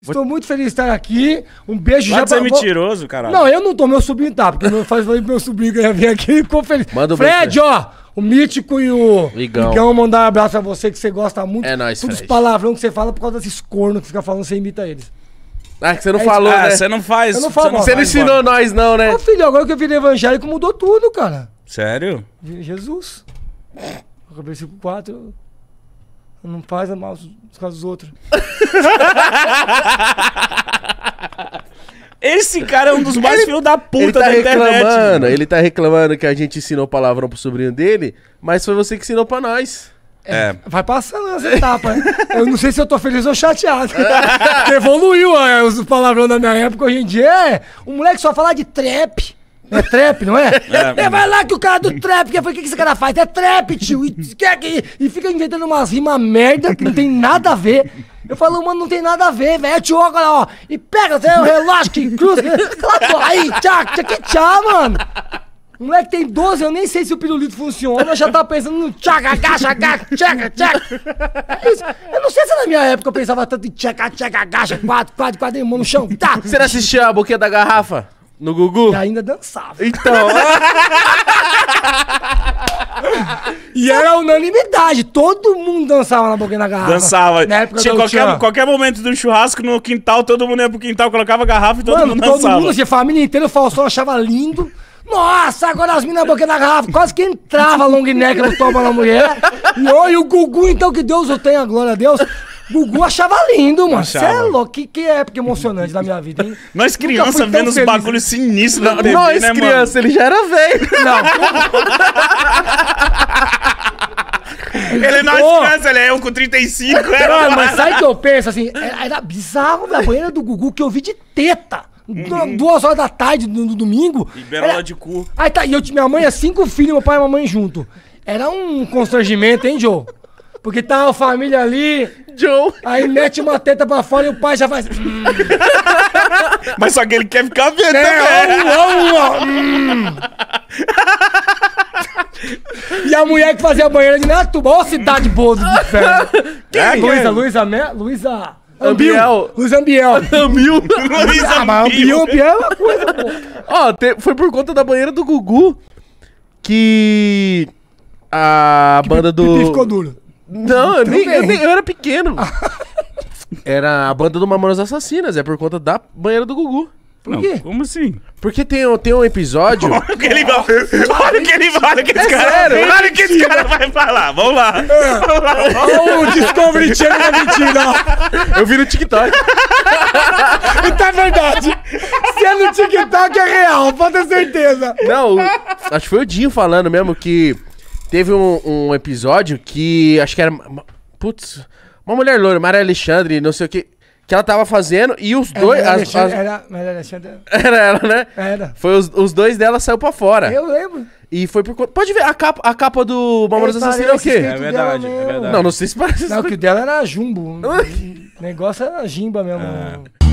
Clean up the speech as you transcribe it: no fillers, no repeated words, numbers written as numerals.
Estou muito feliz de estar aqui. Um beijo Pode ser mentiroso, caralho. Não, eu não tô, meu sobrinho tá, porque eu falei pro meu sobrinho que ia vir aqui e ficou feliz. Manda um Fred, ó, o Mítico e o Igão mandar um abraço pra você, que você gosta muito. É nóis, Todos os Fred. palavrão que você fala por causa desses cornos que fica falando, você imita eles. Ah, que você não falou, né? Você não faz. Eu não falo, Você não ensinou nós, não, né? Ô filho, agora que eu virei evangélico mudou tudo, cara. Sério? Jesus. O versículo 4. Não faz mal os casos dos outros. Esse cara é um dos mais filhos da puta da internet. Ele tá reclamando que a gente ensinou palavrão pro sobrinho dele, mas foi você que ensinou pra nós. Vai passando essa etapa. Eu não sei se eu tô feliz ou chateado. Porque evoluiu os palavrão da minha época. Hoje em dia o moleque só fala de trap. É trap, não é? Vai lá que o cara do trap, o que esse cara faz? É trap, tio. E fica inventando umas rimas merda que não tem nada a ver. Eu falo, mano, não tem nada a ver, velho. Tio, olha, ó. E pega, tem um relógio que cruza. Aí, tchá, mano. O moleque tem 12, eu nem sei se o pirulito funciona, já tá pensando no tchaca, agacha, tchaca. É isso. Eu não sei se na minha época eu pensava tanto em tchaca, agacha, quatro, mão no chão, tá. Você não assistia a boquinha da garrafa? No Gugu? E ainda dançava. Então. E era unanimidade, todo mundo dançava na boquinha da garrafa. Dançava. Na época Tinha qualquer momento do churrasco no quintal, todo mundo ia pro quintal, colocava a garrafa e todo mundo dançava. Todo mundo, assim, a família inteira, o Faustão achava lindo. Nossa, agora as minas na boquinha da garrafa, quase que entrava long neck no toba na mulher. E o Gugu, então, que Deus o tenha, glória a Deus. Gugu achava lindo, mano. Você é louco, que época emocionante da minha vida, hein? Nós criança vendo os bagulhos sinistros na TV, Nós né, criança, ele já era velho. Ele não é criança, ele é eu com 35. Mas sabe o que eu penso, assim? Era bizarro a banheira do Gugu que eu vi de teta. 2 horas da tarde, no domingo. E berola de cu. Aí tá, e minha mãe é 5 filhos, meu pai e mamãe junto. Era um constrangimento, hein, Joe? Porque tá a família ali, Joe. Aí mete uma teta pra fora e o pai já faz... Mas só que ele quer ficar vendo, né? E a mulher que fazia a banheira de Natuba, ó, cidade boa do inferno. Luísa Ambiel. Luísa Ambiel. Mas Ambiel é uma coisa, pô. Ó, foi por conta da banheira do Gugu que a banda do... Pipi ficou duro. Não, eu era pequeno. Era a banda do Mamonas Assassinas, é por conta da banheira do Gugu. Por quê? Como assim? Porque tem um episódio... Olha o que esse cara vai falar. Vamos lá. Olha o Discovery Channel da mentira. Eu vi no TikTok. Então é verdade. Se é no TikTok é real, pode ter certeza. Não, acho que foi o Dinho falando mesmo que teve um episódio que acho que era... Putz, uma mulher loira, Maria Alexandre, não sei o que ela tava fazendo e os dois... Era Alexandre. Era ela, né? Era. Foi os dois dela saiu pra fora. Eu lembro. E foi por conta... Pode ver, a capa do Mamonas Assassinas é o quê? É verdade. Não sei se parece... Não, que o dela era jumbo. O negócio era jimba mesmo.